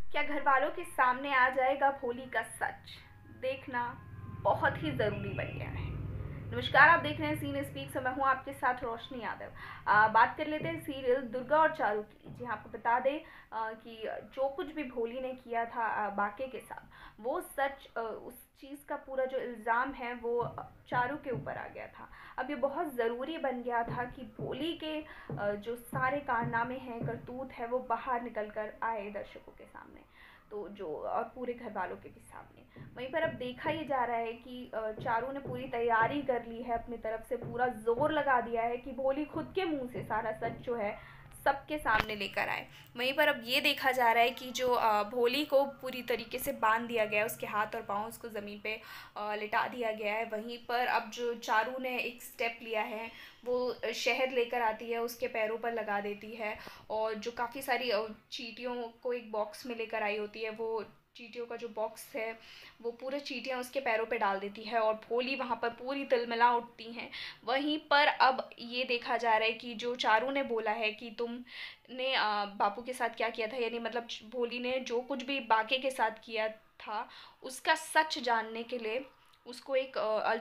क्या घर वालों के सामने आ जाएगा भोली का सच? देखना बहुत ही ज़रूरी बन गया है। नमस्कार, आप देख रहे हैं सीन स्पीक से। मैं हूँ आपके साथ रोशनी यादव। बात कर लेते हैं सीरियल दुर्गा और चारू की। जी हाँ, आपको बता दें कि जो कुछ भी भोली ने किया था बाके के साथ, वो सच, उस चीज़ का पूरा जो इल्ज़ाम है वो चारू के ऊपर आ गया था। अब ये बहुत ज़रूरी बन गया था कि भोली के जो सारे कारनामे हैं, करतूत है, वो बाहर निकल कर आए दर्शकों के सामने। तो जो और पूरे घर वालों के भी सामने। वहीं पर अब देखा ये जा रहा है कि चारू ने पूरी तैयारी कर ली है, अपनी तरफ से पूरा जोर लगा दिया है कि भोली खुद के मुंह से सारा सच जो है सबके सामने लेकर आए। वहीं पर अब ये देखा जा रहा है कि जो भोली को पूरी तरीके से बांध दिया गया है, उसके हाथ और पाँव उसको ज़मीन पे लिटा दिया गया है। वहीं पर अब जो चारू ने एक स्टेप लिया है, वो शहद लेकर आती है, उसके पैरों पर लगा देती है, और जो काफ़ी सारी चींटियों को एक बॉक्स में लेकर आई होती है, वो चींटियों का जो बॉक्स है वो पूरे चींटियाँ उसके पैरों पे डाल देती है, और भोली वहाँ पर पूरी तिलमिला उठती हैं। वहीं पर अब ये देखा जा रहा है कि जो चारू ने बोला है कि तुमने बापू के साथ क्या किया था, यानी मतलब भोली ने जो कुछ भी बाके के साथ किया था उसका सच जानने के लिए उसको एक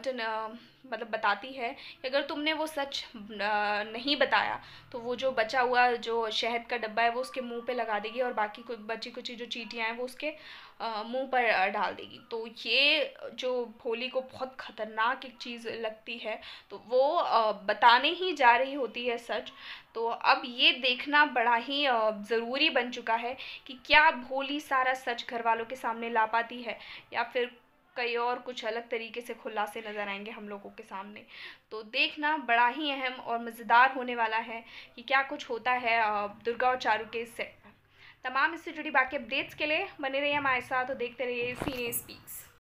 मतलब बताती है कि अगर तुमने वो सच नहीं बताया तो वो जो बचा हुआ जो शहद का डब्बा है वो उसके मुंह पे लगा देगी, और बाकी कुछ बची कुछ जो चींटियाँ हैं वो उसके मुंह पर डाल देगी। तो ये जो भोली को बहुत ख़तरनाक एक चीज़ लगती है, तो वो बताने ही जा रही होती है सच। तो अब ये देखना बड़ा ही ज़रूरी बन चुका है कि क्या भोली सारा सच घर वालों के सामने ला पाती है, या फिर कई और कुछ अलग तरीके से खुलासे नज़र आएंगे हम लोगों के सामने। तो देखना बड़ा ही अहम और मज़ेदार होने वाला है कि क्या कुछ होता है दुर्गा और चारू के सेट पर। तमाम इससे जुड़ी बाकी अपडेट्स के लिए बने रहिए हमारे साथ और देखते रहिए सीने स्पीक्स।